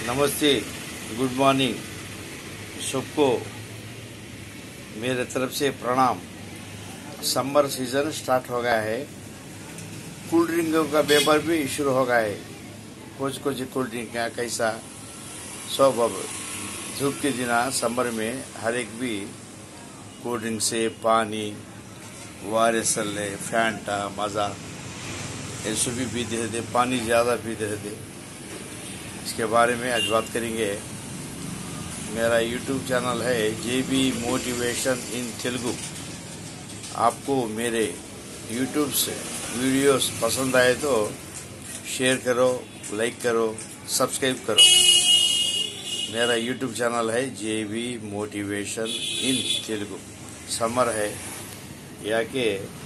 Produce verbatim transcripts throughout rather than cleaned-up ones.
नमस्ते, good morning, सबको मेरे तरफ से प्रणाम। समर सीजन स्टार्ट हो गया है। कोल्ड ड्रिंकों का व्यापार भी शुरू हो गया है। कुछ कुछ कोल्ड ड्रिंक का कैसा सब अब धूप के दिन समर में हर एक भी कोल्ड ड्रिंक से पानी वारेसल फैंटा मज़ा ये सभी पीते रहते, पानी ज़्यादा पीते रहते। इसके बारे में आज बात करेंगे। मेरा यूट्यूब चैनल है J B motivation in Telugu. आपको मेरे यूट्यूब से वीडियोस पसंद आए तो शेयर करो, लाइक करो, सब्सक्राइब करो। मेरा यूट्यूब चैनल है J B motivation in Telugu. Summer है, यहाँ के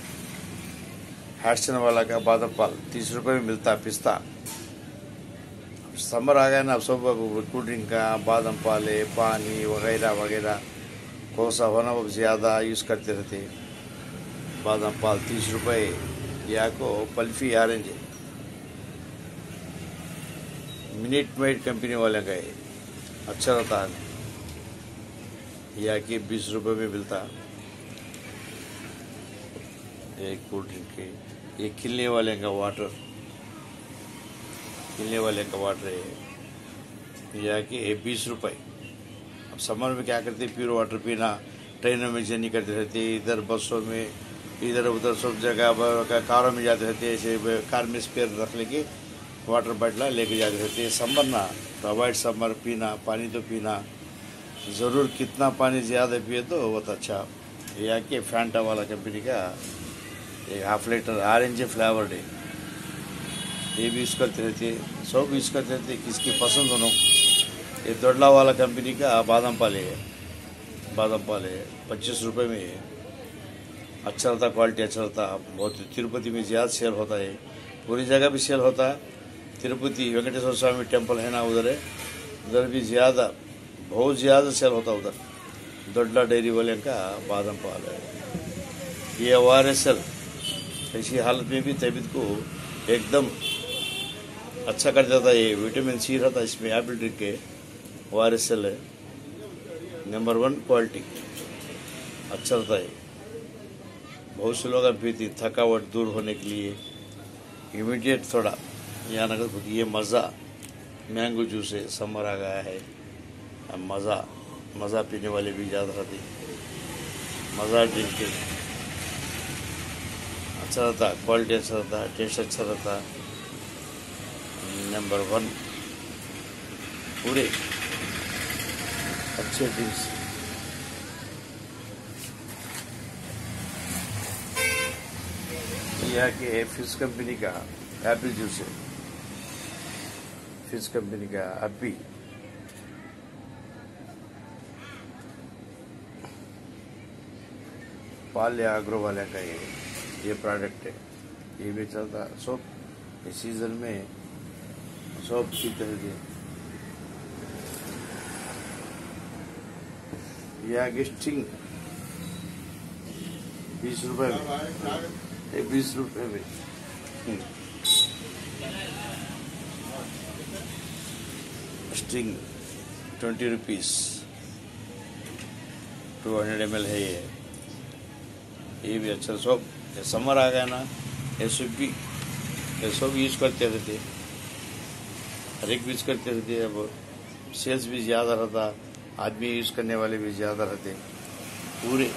हैडसन वाला का बादाम पाल तीस रुपये में मिलता पिस्ता। समर आ गया ना, अब सब कोल्ड ड्रिंक का बादाम पाले पानी वगैरह वगैरह कोसा होना वो ज़्यादा यूज़ करते रहते। बादाम पाल तीस रुपये, या को pulpy orange minute maid company वाले का है, अच्छा रहता है। या कि बीस रुपये में मिलता एक कोल्ड ड्रिंक के। ये खिलने वाले का वाटर खिलने वाले का वाटर है, या कि बीस रुपये। अब समर में क्या करते, प्योर वाटर पीना, ट्रेनों में जर्नी करते रहते, इधर बसों में इधर उधर सब जगह कारों में जाते रहते। ऐसे कार में स्पेयर रख लेके वाटर बॉटल लेके जाते रहते। समर ना तो अवॉइड समर, पीना पानी तो पीना ज़रूर। कितना पानी ज़्यादा पिए तो बहुत अच्छा। या कि फैंटा वाला कंपनी का एक हाफ लीटर ऑरेंज फ्लेवर्ड है, ये भी यूज़ करते रहते, सब यूज़ करते रहते, किसकी पसंद हो। ये दोडला वाला कंपनी का बादाम पाले है, बादाम पाले पच्चीस रुपये में है, अच्छा रहता, क्वालिटी अच्छा रहता। बहुत तिरुपति में ज़्यादा सेल होता है, पूरी जगह भी सेल होता है। तिरुपति वेंकटेश्वर स्वामी टेम्पल है ना, उधर है, उधर भी ज़्यादा बहुत ज़्यादा सेल होता उधर। दोडला डेयरी वाले का बादाम पाल है। ये ओ आर एस एल ऐसी हालत में भी तबीयत को एकदम अच्छा कर देता है। ये विटामिन सी रहता है इसमें। एप्पल ड्रिंक के ओ आर एस एल है, नंबर वन क्वालिटी, अच्छा रहता है। बहुत से लोग पीते थकावट दूर होने के लिए, इमीडिएट थोड़ा यहाँ नगर। ये मज़ा मैंगो जूस है, समर आ गया है, मज़ा मज़ा पीने वाले भी ज़्यादा रहते। मज़ा ड्रिंक के अच्छा रहता, क्वालिटी अच्छा रहता, टेस्ट अच्छा रहता, नंबर वन पूरे अच्छे ड्रिंक्स। यहाँ के फिश कंपनी का एप्पल जूस है, फिश कंपनी का अभी पाल या आग्रो वाले का ये ये प्रोडक्ट है, ये भी चलता सब इस सीजन में सब पीते रहते। यहाँ की स्टिंग बीस रुपये में, ये बीस रुपये में Sting twenty rupees, two hundred M L है ये ये भी अच्छा। सब समर आ गया ना, ये सब भी ये सब यूज़ करते रहते, हर एक यूज़ करते रहते। अब सेल्स भी ज़्यादा रहता, आदमी यूज़ करने वाले भी ज़्यादा रहते पूरे।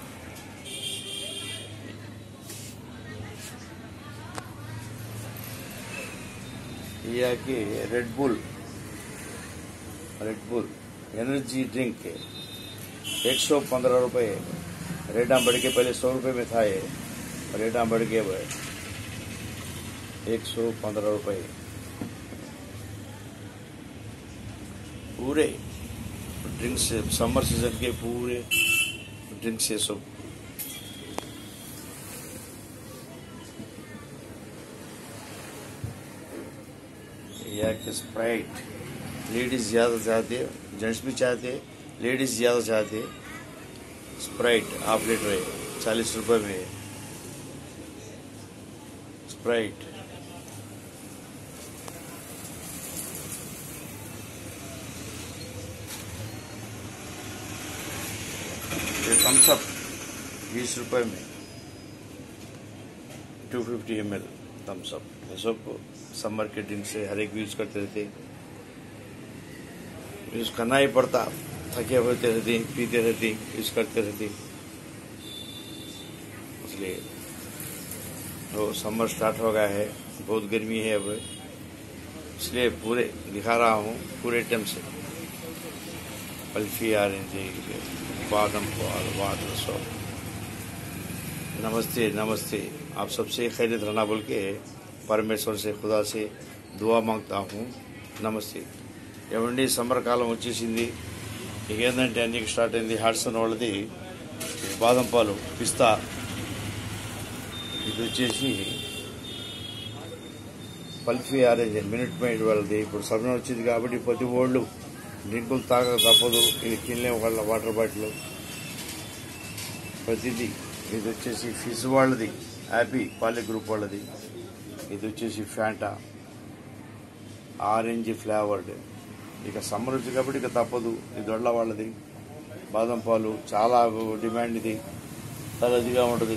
यह कि Red Bull Red Bull energy drink है, एक सौ पंद्रह रुपये। रेटा बढ़ के पहले सौ रुपये में था, ये रेटा बढ़ के एक सौ पंद्रह रुपये पूरे ड्रिंक से। समर सीजन के पूरे ड्रिंक से सब। या कि स्प्राइट लेडीज ज़्यादा चाहते हैं, जेंट्स भी चाहते हैं, लेडीज ज़्यादा चाहते हैं। स्प्राइट हाफ लीटर है, चालीस रुपये में है स्प्राइट। ये थम्स अप बीस रुपए में two fifty M L Thums Up. ये सब समर के दिन से हर एक यूज करते रहते, यूज करना ही पड़ता, थके होते रहते, पीते रहते, यूज करते रहते। इसलिए तो समर स्टार्ट हो गया है, बहुत गर्मी है अब, इसलिए पूरे दिखा रहा हूँ पूरे टाइम से। पल्फी ऑरेंज, बादाम पाल, वाटर सॉप। नमस्ते नमस्ते, आप सबसे खैरियत रहना बोल के परमेश्वर से, खुदा से दुआ मांगता हूँ। నమస్తే। ఏమండి సమ్మర్ కాలం వచ్చేసింది, ఇక ఏంటంటే అన్ని స్టార్ట్ అయింది। హాట్సన్ వాళ్ళది బాదం పాలు, పిస్తా, ఇది వచ్చేసి పల్ఫీ ఆరెంజ్ మినిట్ మైండ్ వాళ్ళది। ఇప్పుడు సమయం వచ్చింది కాబట్టి ప్రతి ఓళ్ళు డ్రింకులు తాగక తప్పదు, ఇది తినలేము వాళ్ళ వాటర్ బాటిల్ ప్రతిదీ। ఇది వచ్చేసి ఫిజ్ వాళ్ళది, హ్యాపీ పాలి గ్రూప్ వాళ్ళది। ఇది వచ్చేసి ఫ్యాంటా ఆరెంజ్ ఫ్లేవర్డ్। ఇక సమ్మర్ వచ్చి కాబట్టి ఇక తప్పదు, ఇది దొడ్ల వాళ్ళది బాదం పాలు, చాలా డిమాండ్, ఇది చాలా ఇదిగా ఉంటుంది,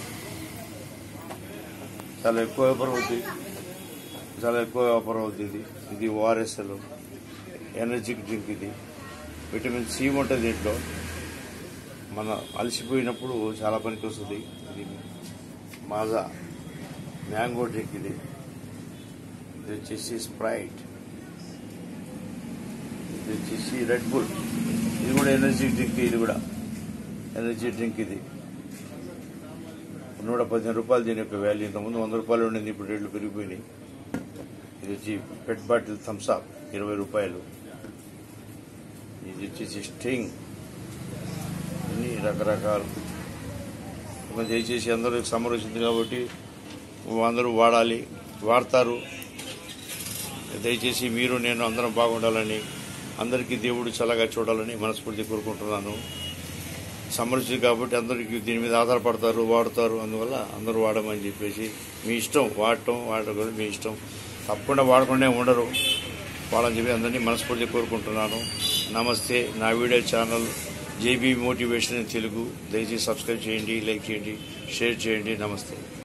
చాలా ఎక్కువ వ్యాపారం అవుతుంది, చాలా ఎక్కువ వ్యాపారం అవుతుంది। ఇది ఓఆర్ఎస్ఎల్ ఎనర్జిక్ డ్రింక్, ఇది విటమిన్ సి ఉంటుంది దీంట్లో, మన అలసిపోయినప్పుడు చాలా పనికి వస్తుంది। ఇది మాజా మ్యాంగో డ్రింక్, ఇది ఇది వచ్చేసి స్ప్రైట్, ఇది వచ్చేసి రెడ్ బుల్, ఇది కూడా ఎనర్జీ డ్రింక్, ఇది కూడా ఎనర్జీ డ్రింక్। ఇది నూట పదిహేను రూపాయలు దీని యొక్క వాల్యూ, ఇంతకుముందు వంద రూపాయలు ఉండింది, ఇప్పుడు రేట్లు పెరిగిపోయినాయి। ఇది వచ్చి పెట్ బాటిల్ థమ్స్ అప్ ఇరవై రూపాయలు। ఇది వచ్చేసి స్టింగ్, అన్ని రకరకాలు। దయచేసి అందరూ సమ్మర్ వచ్చింది కాబట్టి అందరూ వాడాలి, వాడతారు। దయచేసి మీరు నేను అందరం బాగుండాలని, అందరికీ దేవుడు చల్లగా చూడాలని మనస్ఫూర్తి కోరుకుంటున్నాను। సమ్మర్ వచ్చింది కాబట్టి అందరికీ దీని మీద ఆధారపడతారు, వాడతారు, అందువల్ల అందరూ వాడమని చెప్పేసి, మీ ఇష్టం, వాడటం వాడకూడదు మీ ఇష్టం, తప్పకుండా వాడకుండా ఉండరు, వాళ్ళని చెప్పి అందరినీ మనస్ఫూర్తి కోరుకుంటున్నాను। నమస్తే। నా video channel J B motivation Telugu, దయచేసి సబ్స్క్రైబ్ చేయండి, లైక్ చేయండి, షేర్ చేయండి। నమస్తే।